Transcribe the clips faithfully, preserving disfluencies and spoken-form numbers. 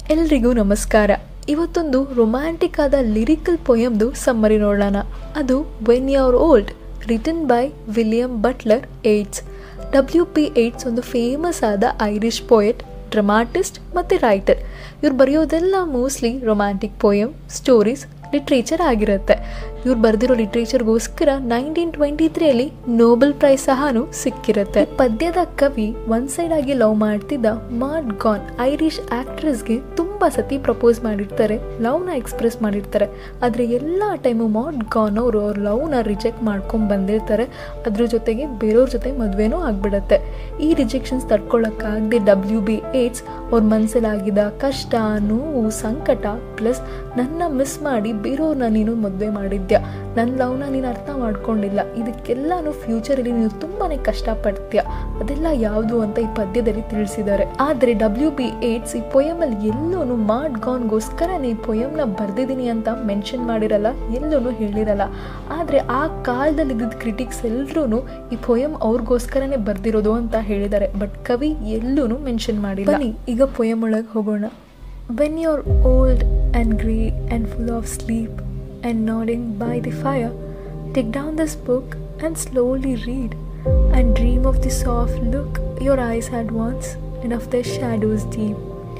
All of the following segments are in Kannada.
ಎಲ್ರಿಗೂ ನಮಸ್ಕಾರ. ಇವತ್ತೊಂದು ರೊಮ್ಯಾಂಟಿಕ್ ಆದ ಲಿರಿಕಲ್ ಪೊಯಮ್ದು ಸಮ್ಮರಿ ನೋಡೋಣ. ಅದು when you are old, written by William Butler Yeats. W P Yeats ಒಂದು ಫೇಮಸ್ ಆದ ಐರಿಷ್ ಪೋಯೆಟ್, ಡ್ರಮಾಟಿಸ್ಟ್ ಮತ್ತು ರೈಟರ್. ಇವ್ರು ಬರೆಯೋದೆಲ್ಲ mostly romantic poem, stories, literature ಆಗಿರುತ್ತೆ. ಇವ್ರು ಬರೆದಿರೋ ಲಿಟ್ರೇಚರ್ಗೋಸ್ಕರ ನೈನ್ಟೀನ್ ಟ್ವೆಂಟಿ ತ್ರೀಯಲ್ಲಿ ನೋಬೆಲ್ ಪ್ರೈಸ್ ಸಹ ಸಿಕ್ಕಿರುತ್ತೆ. ಪದ್ಯದ ಕವಿ ಒನ್ ಸೈಡ್ ಆಗಿ ಲವ್ ಮಾಡ್ತಿದ್ದ ಮಾಡ್ ಗಾನ್ ಐರಿಷ್ ಆಕ್ಟ್ರೆಸ್ಗೆ ತುಂಬಾ ಸತಿ ಪ್ರಪೋಸ್ ಮಾಡಿರ್ತಾರೆ, ಲವ್ನ ಎಕ್ಸ್ಪ್ರೆಸ್ ಮಾಡಿರ್ತಾರೆ. ಆದರೆ ಎಲ್ಲ ಟೈಮು ಮಾಡ್ ಗಾನ್ ಅವರು ಅವ್ರ ಲವ್ನ ರಿಜೆಕ್ಟ್ ಮಾಡ್ಕೊಂಡು ಬಂದಿರ್ತಾರೆ. ಅದ್ರ ಜೊತೆಗೆ ಬೇರೆಯವ್ರ ಜೊತೆ ಮದುವೆನೂ ಆಗ್ಬಿಡತ್ತೆ. ಈ ರಿಜೆಕ್ಷನ್ಸ್ ತಡ್ಕೊಳ್ಳೋಕ್ಕಾಗದೆ ಡಬ್ಲ್ಯೂ ಬಿ ಏಟ್ಸ್ ಅವ್ರ ಮನಸ್ಸಲ್ಲಾಗಿದ್ದ ಕಷ್ಟ, ನೋವು, ಸಂಕಟ ಪ್ಲಸ್ ನನ್ನ ಮಿಸ್ ಮಾಡಿ ಬೇರೆಯವ್ರನ್ನ ನೀನು ಮದುವೆ ಮಾಡಿದ್ಯಾ, ನನ್ನ ಲವ್ನ ನೀನು ಅರ್ಥ ಮಾಡ್ಕೊಂಡಿಲ್ಲ, ಇದಕ್ಕೆಲ್ಲಾನು ಫ್ಯೂಚರಲ್ಲಿ ನೀನು ತುಂಬಾ ಕಷ್ಟಪಡ್ತೀಯ, ಅದೆಲ್ಲ ಯಾವುದು ಅಂತ ಈ ಪದ್ಯದಲ್ಲಿ ತಿಳಿಸಿದ್ದಾರೆ. ಆದರೆ ಡಬ್ಲ್ಯೂ ಬಿ ಏಟ್ಸ್ ಈ ಪೊಯಮಲ್ಲಿ ಎಲ್ಲೂ ಮಾಡ್ ಗಾನ್ಗೋಸ್ಕರನೇ ಈ ಪೊಯಮ್ನ ಬರೆದಿದ್ದೀನಿ ಅಂತ ಮೆನ್ಷನ್ ಮಾಡಿರಲ್ಲ, ಎಲ್ಲೂ ಹೇಳಿರಲ್ಲ. ಆದರೆ ಆ ಕಾಲದಲ್ಲಿದ್ದ ಕ್ರಿಟಿಕ್ಸ್ ಎಲ್ಲರೂ ಈ ಪೊಯಮ್ ಅವ್ರಿಗೋಸ್ಕರನೇ ಬರೆದಿರೋದು ಅಂತ ಹೇಳಿದ್ದಾರೆ. ಬಟ್ ಕವಿ ಎಲ್ಲೂ ಮೆನ್ಷನ್ ಮಾಡಿಲ್ಲ. ಬನ್ನಿ ಈಗ ಪೊಯಮ್ ಒಳಗೆ ಹೋಗೋಣ. When you're old and grey and full of sleep and nodding by the fire, take down this book and slowly read and dream of the soft look your eyes had once and of their shadows deep.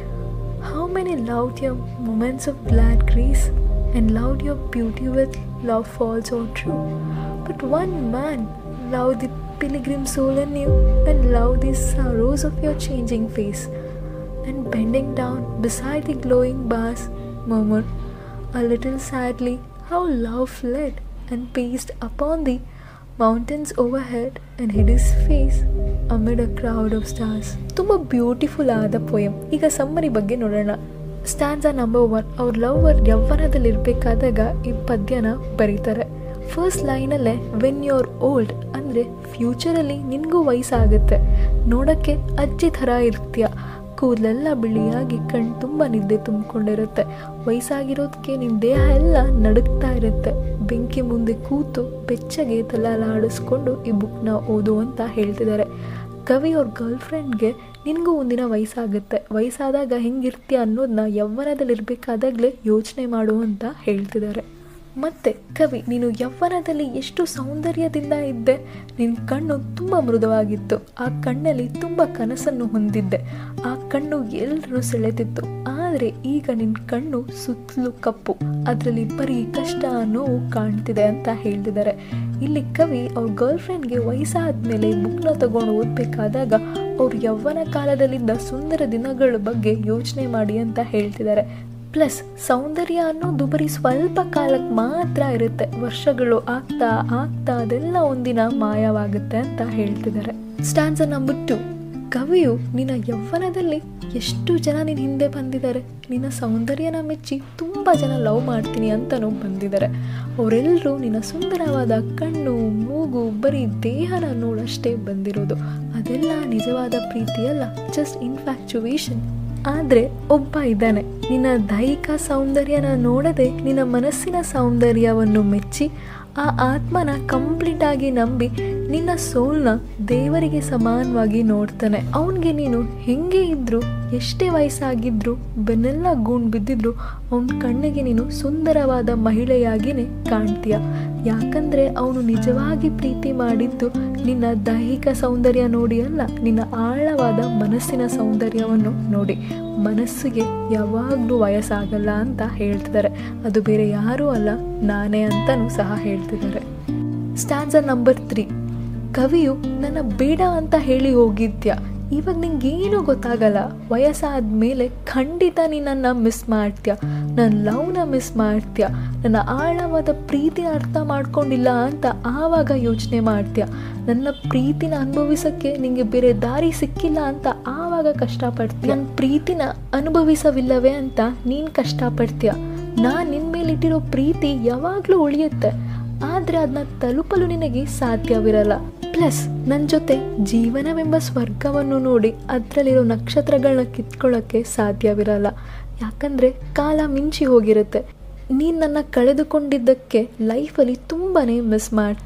How many loved your moments of glad grace and loved your beauty with love false or true. But one man loved the pilgrim soul in you and loved the sorrows of your changing face. And bending down beside the glowing bars, murmured a little sadly how love fled and paced upon the mountains overhead and hid his face amid a crowd of stars. ತುಂಬ ಬ್ಯೂಟಿಫುಲ್ ಆದ ಪೊಯಮ್. ಈಗ ಸಮ್ಮರಿ ಬಗ್ಗೆ ನೋಡೋಣ. ಸ್ಟ್ಯಾನ್ಸಾ ನಂಬರ್ ಒನ್, ಅವ್ರ ಲವರ್ ಯೌವನದಲ್ಲಿರಬೇಕಾದಾಗ ಈ ಪದ್ಯನ ಬರೀತಾರೆ. ಫಸ್ಟ್ ಲೈನಲ್ಲೇ ವೆನ್ ಯು ಆರ್ ಓಲ್ಡ್ ಅಂದರೆ ಫ್ಯೂಚರಲ್ಲಿ ನಿನಗೂ ವಯಸ್ಸಾಗುತ್ತೆ, ನೋಡೋಕ್ಕೆ ಅಜ್ಜಿ ಥರ ಇರ್ತೀಯ, ಕೂದಲೆಲ್ಲ ಬಿಳಿಯಾಗಿ ಕಣ್ಣು ತುಂಬ ನಿದ್ದೆ ತುಂಬಿಕೊಂಡಿರುತ್ತೆ, ವಯಸ್ಸಾಗಿರೋದಕ್ಕೆ ನಿನ್ನ ದೇಹ ಎಲ್ಲ ನಡುಗ್ತಾ ಇರುತ್ತೆ, ಬೆಂಕಿ ಮುಂದೆ ಕೂತು ಬೆಚ್ಚಗೆ ತಲಾಡಿಸ್ಕೊಂಡು ಈ ಬುಕ್ನ ಓದು ಅಂತ ಹೇಳ್ತಿದ್ದಾರೆ. ಕವಿ ಅವ್ರ ಗರ್ಲ್ ಫ್ರೆಂಡ್ಗೆ ನಿನಗೂ ಒಂದಿನ ವಯಸ್ಸಾಗುತ್ತೆ, ವಯಸ್ಸಾದಾಗ ಹೆಂಗಿರ್ತೀಯ ಅನ್ನೋದನ್ನ ಯೌವನದಲ್ಲಿರಬೇಕಾದಾಗಲೇ ಯೋಚನೆ ಮಾಡು ಅಂತ ಹೇಳ್ತಿದ್ದಾರೆ. ಮತ್ತು ಕವಿ, ನೀನು ಯೌವನದಲ್ಲಿ ಎಷ್ಟು ಸೌಂದರ್ಯದಿಂದ ಇದ್ದೆ, ನಿನ್ನ ಕಣ್ಣು ತುಂಬ ಮೃದುವಾಗಿತ್ತು, ಆ ಕಣ್ಣಲ್ಲಿ ತುಂಬ ಕನಸನ್ನು ಹೊಂದಿದ್ದೆ, ಆ ಕಣ್ಣು ಎಲ್ಲರೂ ಸೆಳೆತಿತ್ತು. ಆದರೆ ಈಗ ನಿನ್ನ ಕಣ್ಣು ಸುತ್ತಲೂ ಕಪ್ಪು, ಅದರಲ್ಲಿ ಬರೀ ಕಷ್ಟ, ನೋವು ಕಾಣ್ತಿದೆ ಅಂತ ಹೇಳ್ತಿದ್ದಾರೆ. ಇಲ್ಲಿ ಕವಿ ಅವ್ರ ಗರ್ಲ್ ಫ್ರೆಂಡ್ಗೆ ವಯಸ್ಸಾದ ಮೇಲೆ ಬುಕ್ನ ತಗೊಂಡು ಓದಬೇಕಾದಾಗ ಅವ್ರ ಯೌವನ ಕಾಲದಲ್ಲಿದ್ದ ಸುಂದರ ದಿನಗಳ ಬಗ್ಗೆ ಯೋಚನೆ ಮಾಡಿ ಅಂತ ಹೇಳ್ತಿದ್ದಾರೆ. ಪ್ಲಸ್ ಸೌಂದರ್ಯ ಅನ್ನೋದು ಬರೀ ಸ್ವಲ್ಪ ಕಾಲಕ್ಕೆ ಮಾತ್ರ ಇರುತ್ತೆ, ವರ್ಷಗಳು ಆಗ್ತಾ ಆಗ್ತಾ ಅದೆಲ್ಲ ಒಂದಿನ ಮಾಯವಾಗುತ್ತೆ ಅಂತ ಹೇಳ್ತಿದ್ದಾರೆ. ಸ್ಟ್ಯಾನ್ಸಾ ನಂಬರ್ ಟು, ಕವಿಯು ನಿನ್ನ ಯೌವನದಲ್ಲಿ ಎಷ್ಟು ಜನ ನಿನ್ನ ಹಿಂದೆ ಬಂದಿದ್ದಾರೆ, ನಿನ್ನ ಸೌಂದರ್ಯನ ಮೆಚ್ಚಿ ತುಂಬ ಜನ ಲವ್ ಮಾಡ್ತೀನಿ ಅಂತಲೂ ಬಂದಿದ್ದಾರೆ. ಅವರೆಲ್ಲರೂ ನಿನ್ನ ಸುಂದರವಾದ ಕಣ್ಣು, ಮೂಗು, ಬರೀ ದೇಹನ ನೋಡಷ್ಟೇ ಬಂದಿರೋದು. ಅದೆಲ್ಲ ನಿಜವಾದ ಪ್ರೀತಿಯಲ್ಲ, ಜಸ್ಟ್ ಇನ್ಫ್ಯಾಕ್ಚುವೇಷನ್. ಆದರೆ ಒಬ್ಬ ಇದ್ದಾನೆ, ನಿನ್ನ ದೈಹಿಕ ಸೌಂದರ್ಯನ ನೋಡದೆ ನಿನ್ನ ಮನಸ್ಸಿನ ಸೌಂದರ್ಯವನ್ನು ಮೆಚ್ಚಿ ಆ ಆತ್ಮನ ಕಂಪ್ಲೀಟಾಗಿ ನಂಬಿ ನಿನ್ನ ಸೋಲ್ನ ದೇವರಿಗೆ ಸಮಾನವಾಗಿ ನೋಡ್ತಾನೆ. ಅವನಿಗೆ ನೀನು ಹೆಂಗೆ ಇದ್ದರೂ, ಎಷ್ಟೇ ವಯಸ್ಸಾಗಿದ್ರೂ, ಬೆನ್ನೆಲ್ಲ ಗೂಣ್ ಬಿದ್ದಿದ್ರು ಅವನ ಕಣ್ಣಿಗೆ ನೀನು ಸುಂದರವಾದ ಮಹಿಳೆಯಾಗಿಯೇ ಕಾಣ್ತೀಯ. ಯಾಕಂದರೆ ಅವನು ನಿಜವಾಗಿ ಪ್ರೀತಿ ಮಾಡಿದ್ದು ನಿನ್ನ ದೈಹಿಕ ಸೌಂದರ್ಯ ನೋಡಿ ಅಲ್ಲ, ನಿನ್ನ ಆಳವಾದ ಮನಸ್ಸಿನ ಸೌಂದರ್ಯವನ್ನು ನೋಡಿ. ಮನಸ್ಸಿಗೆ ಯಾವಾಗಲೂ ವಯಸ್ಸಾಗಲ್ಲ ಅಂತ ಹೇಳ್ತಿದ್ದಾರೆ, ಅದು ಬೇರೆ ಯಾರೂ ಅಲ್ಲ, ನಾನೇ ಅಂತಲೂ ಸಹ ಹೇಳ್ತಿದ್ದಾರೆ. ಸ್ಟ್ಯಾನ್ಸಾ ನಂಬರ್ ತ್ರೀ, ಕವಿಯು ನನ್ನ ಬೇಡ ಅಂತ ಹೇಳಿ ಹೋಗಿದ್ಯಾ, ಇವಾಗ ನಿಂಗೇನೂ ಗೊತ್ತಾಗಲ್ಲ, ವಯಸ್ಸಾದ ಮೇಲೆ ಖಂಡಿತ ನೀನನ್ನು ಮಿಸ್ ಮಾಡ್ತೀಯ, ನನ್ನ ಲವ್ನ ಮಿಸ್ ಮಾಡ್ತೀಯ, ನನ್ನ ಆಳವಾದ ಪ್ರೀತಿನ ಅರ್ಥ ಮಾಡ್ಕೊಂಡಿಲ್ಲ ಅಂತ ಆವಾಗ ಯೋಚನೆ ಮಾಡ್ತೀಯ, ನನ್ನ ಪ್ರೀತಿನ ಅನುಭವಿಸೋಕ್ಕೆ ನಿಂಗೆ ಬೇರೆ ದಾರಿ ಸಿಕ್ಕಿಲ್ಲ ಅಂತ ಆವಾಗ ಕಷ್ಟಪಡ್ತೀಯ, ನನ್ನ ಪ್ರೀತಿನ ಅನುಭವಿಸವಿಲ್ಲವೇ ಅಂತ ನೀನು ಕಷ್ಟಪಡ್ತೀಯ. ನಾನು ನಿನ್ನ ಮೇಲಿಟ್ಟಿರೋ ಪ್ರೀತಿ ಯಾವಾಗಲೂ ಉಳಿಯುತ್ತೆ, ಆದರೆ ಅದನ್ನ ತಲುಪಲು ನಿನಗೆ ಸಾಧ್ಯವಿರಲ್ಲ. ಪ್ಲಸ್ ನನ್ನ ಜೊತೆ ಜೀವನವೆಂಬ ಸ್ವರ್ಗವನ್ನು ನೋಡಿ ಅದರಲ್ಲಿರೋ ನಕ್ಷತ್ರಗಳನ್ನ ಕಿತ್ಕೊಳ್ಳೋಕ್ಕೆ ಸಾಧ್ಯವಿರಲ್ಲ, ಯಾಕಂದರೆ ಕಾಲ ಮಿಂಚಿ ಹೋಗಿರುತ್ತೆ. ನೀನು ನನ್ನ ಕಳೆದುಕೊಂಡಿದ್ದಕ್ಕೆ ಲೈಫಲ್ಲಿ ತುಂಬಾ ಮಿಸ್ ಮಾಡ್ತೀಯ.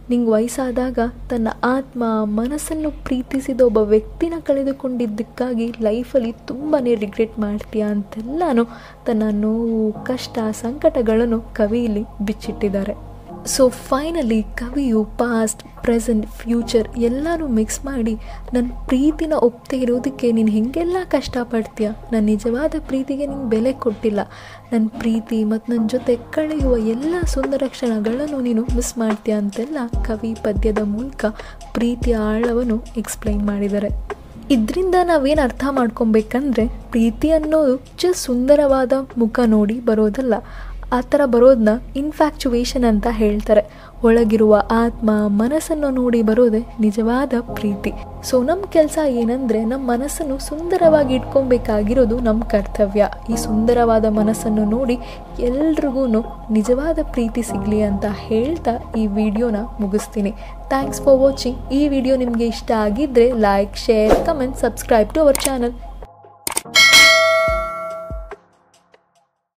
ನಿಂಗೆ ವಯಸ್ಸಾದಾಗ ತನ್ನ ಆತ್ಮ ಮನಸ್ಸನ್ನು ಪ್ರೀತಿಸಿದ ಒಬ್ಬ ವ್ಯಕ್ತಿನ ಕಳೆದುಕೊಂಡಿದ್ದಕ್ಕಾಗಿ ಲೈಫಲ್ಲಿ ತುಂಬಾ ರಿಗ್ರೆಟ್ ಮಾಡ್ತೀಯ ಅಂತೆಲ್ಲನೂ ತನ್ನ ನೋವು ಕಷ್ಟ ಸಂಕಟಗಳನ್ನು ಕವಿಯಲ್ಲಿ ಬಿಚ್ಚಿಟ್ಟಿದ್ದಾರೆ. ಸೊ ಫೈನಲಿ ಕವಿಯು ಪಾಸ್ಟ್ ಪ್ರೆಸೆಂಟ್ ಫ್ಯೂಚರ್ ಎಲ್ಲನೂ ಮಿಕ್ಸ್ ಮಾಡಿ ನನ್ನ ಪ್ರೀತಿನ ಒಪ್ತೇ ಇರೋದಕ್ಕೆ ನೀನು ಹೇಗೆಲ್ಲ ಕಷ್ಟಪಡ್ತೀಯ, ನನ್ನ ನಿಜವಾದ ಪ್ರೀತಿಗೆ ನೀನು ಬೆಲೆ ಕೊಟ್ಟಿಲ್ಲ, ನನ್ನ ಪ್ರೀತಿ ಮತ್ತು ನನ್ನ ಜೊತೆ ಕಳೆಯುವ ಎಲ್ಲ ಸುಂದರ ಕ್ಷಣಗಳನ್ನು ನೀನು ಮಿಸ್ ಮಾಡ್ತೀಯ ಅಂತೆಲ್ಲ ಕವಿ ಪದ್ಯದ ಮೂಲಕ ಪ್ರೀತಿಯ ಆಳವನ್ನು ಎಕ್ಸ್ಪ್ಲೈನ್ ಮಾಡಿದ್ದಾರೆ. ಇದರಿಂದ ನಾವೇನು ಅರ್ಥ ಮಾಡ್ಕೊಬೇಕಂದ್ರೆ ಪ್ರೀತಿ ಅನ್ನೋದು ಜಸ್ಟ್ ಸುಂದರವಾದ ಮುಖ ನೋಡಿ ಬರೋದಲ್ಲ, ಆ ಥರ ಬರೋದನ್ನ ಇನ್ಫ್ಯಾಕ್ಚುವೇಷನ್ ಅಂತ ಹೇಳ್ತಾರೆ. ಒಳಗಿರುವ ಆತ್ಮ ಮನಸ್ಸನ್ನು ನೋಡಿ ಬರೋದೇ ನಿಜವಾದ ಪ್ರೀತಿ. ಸೊ ನಮ್ಮ ಕೆಲಸ ಏನಂದರೆ ನಮ್ಮ ಮನಸ್ಸನ್ನು ಸುಂದರವಾಗಿ ಇಟ್ಕೊಬೇಕಾಗಿರೋದು ನಮ್ಮ ಕರ್ತವ್ಯ. ಈ ಸುಂದರವಾದ ಮನಸ್ಸನ್ನು ನೋಡಿ ಎಲ್ರಿಗೂ ನಿಜವಾದ ಪ್ರೀತಿ ಸಿಗಲಿ ಅಂತ ಹೇಳ್ತಾ ಈ ವಿಡಿಯೋನ ಮುಗಿಸ್ತೀನಿ. Thanks for watching. ಈ ವಿಡಿಯೋ ನಿಮಗೆ ಇಷ್ಟ ಆಗಿದ್ದರೆ like share comment subscribe to our channel.